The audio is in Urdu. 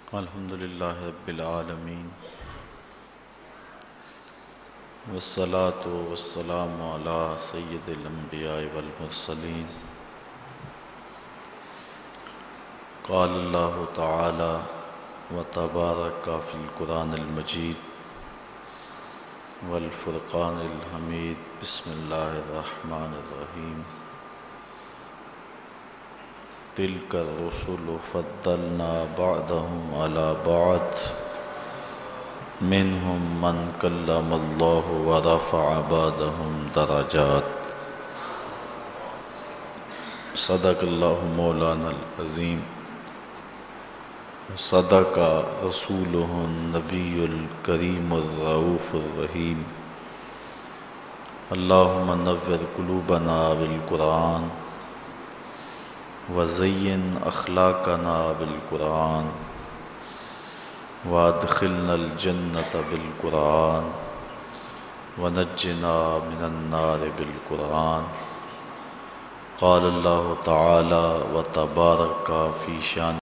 الحمد للہ رب العالمین والصلاة والسلام علی سید الانبیاء والمرسلین قال اللہ تعالی وتبارک فی القرآن المجید والفرقان الحمید بسم اللہ الرحمن الرحیم تلک الرسل فضلنا بعضهم على بعض منهم من کلم اللہ ورفع بعضهم درجات صدق اللہ مولانا العظیم صدق رسوله النبی الکریم الرؤوف الرحیم اللہم نور قلوبنا بالقرآن وزین اخلاقنا بالقرآن وادخلنا الجنة بالقرآن ونجنا من النار بالقرآن قال اللہ تعالی وتبارک فی شان